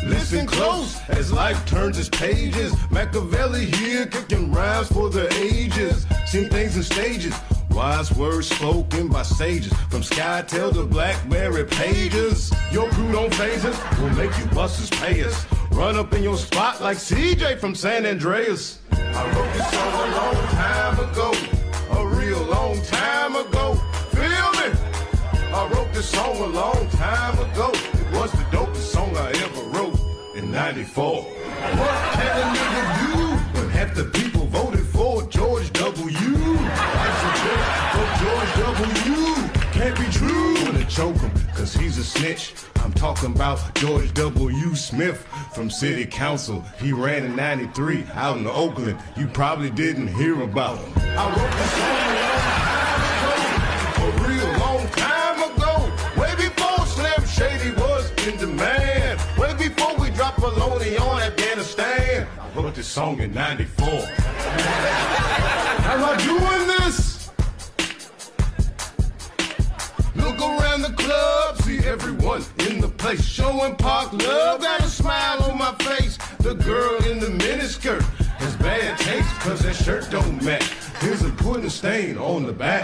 Listen close as life turns its pages. Machiavelli here kicking rhymes for the ages. Seen things in stages. Wise words spoken by sages. From SkyTel to BlackBerry pages. Your crew don't phase us. We'll make you busters pay us. Run up in your spot like CJ from San Andreas. I wrote this song a long time ago. A real long time ago. Feel me? I wrote this song a long time ago. It was the dopest song I ever wrote in '94. What can a nigga do when half the people voted for George W? Life's a joke for George W. Can't be true. Wanna choke him, cause he's a snitch. I'm talking about George W. Smith from City Council. He ran in '93 out in Oakland. You probably didn't hear about him. I wrote this song a real long time ago. Way before Slim Shady was in demand. Way before we dropped Poloni on Afghanistan. I wrote this song in '94. Am I doing this? Look around the club, see everyone in the place. Showing Park love, got a smile on my face. The girl in the miniskirt has bad taste, cause that shirt don't match. Here's a pudding stain on the back.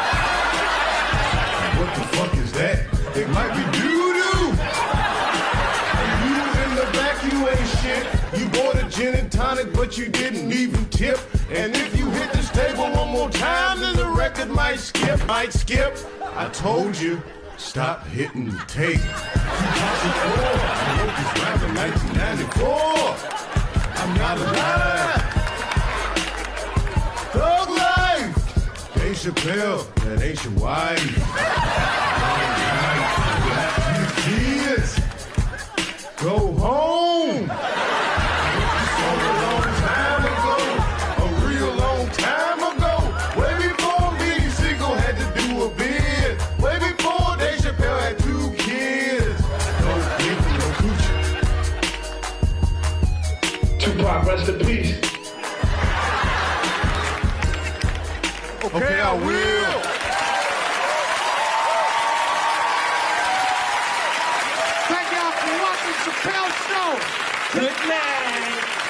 What the fuck is that? It might be doo-doo. You in the back, you ain't shit. You bought a gin and tonic, but you didn't even tip. And if you hit this table one more time, then the record might skip. I told you, stop hitting the tape. 2004, I wrote this rap in 1994. I'm not alive. Thug life. Dave Chappelle, that ain't your wife. You kids, go home. A long time ago, a real long time ago. Way before Beanie Siegel had to do a bid. Way before Dave Chappelle had 2 kids. Don't give me no coochie. Tupac, rest in peace. Okay, I will. Thank y'all for watching Chappelle Show. Good night.